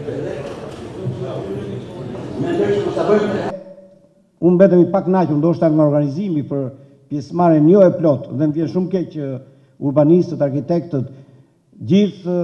Unë betëm i pak naqur, ndoshta nga organizimi për pjesëmarrjen jo e plot, dhe më vjen shumë keq që urbanistët, arkitektët, gjithë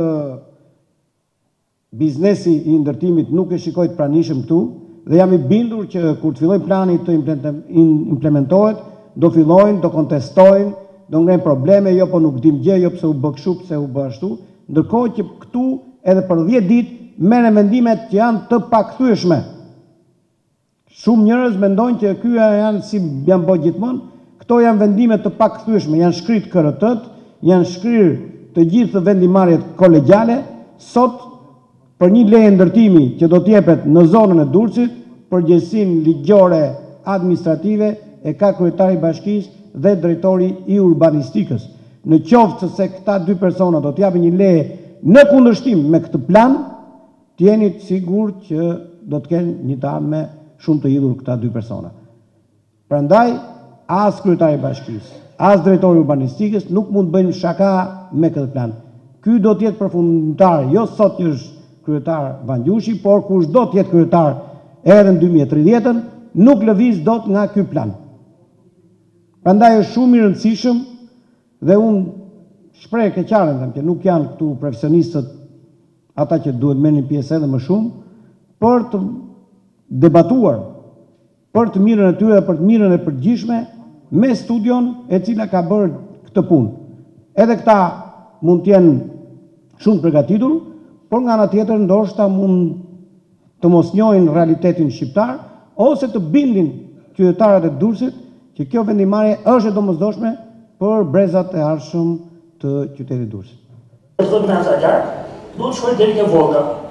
biznesi i ndërtimit nuk e shikoj të pranishëm këtu, dhe jam i bindur që kur të filloj plani të implementohet, do fillojnë, do kontestojnë, do ngrenë probleme, jo po nuk dim gjë, jo pse u bë kështu, pse u bë ashtu, ndërkohë që këtu edhe për 10 ditë merren vendimet që janë të pakthyeshme. Shumë njerëz mendojnë që ky janë si janë bërë gjithmonë, këto janë vendime të pakthyeshme, janë shkrit KRT-t, janë shkrir të gjithë vendimarrjet kolegjale, sot për një leje ndërtimi që do t'jepet në zonën e Durrësit, përgjegjësinë ligjore administrative e ka kryetari i bashkisë dhe drejtori i urbanistikës. Në qoftë se këta dy persona do t'japin një leje në kundërshtim me këtë plan, t'jeni të sigurt që do të kenë një të ardhme shumë të hidhur këta dy persona. Prandaj, as kryetari i bashkisë, as drejtori i urbanistikës nuk mund të bëjnë shaka me këtë plan. Ky do të jetë përfundimtar, jo sot që është kryetar Vangjushi, por kush do të jetë kryetar edhe në 2030-ën, nuk lëviz dot nga ky plan. Prandaj është shumë i rëndësishëm dhe unë shpreh keqaren them që nuk janë këtu profesionistët ata që duhet merrin pjesë edhe më shumë për të debatuar për të mirën e tyre dhe për të mirën e përgjithshme me studion e cila ka bërë këtë punë. Edhe këta mund të jenë shumë përgatitur, por nga ana tjetër ndoshta mund të mos njohin realitetin shqiptar ose të bindin qytetarët e Durrësit që kjo vendimarrje është e domosdoshme për brezat e ardhshëm të qytetit Durrësit. Duhet shkojnë deri ke Volga.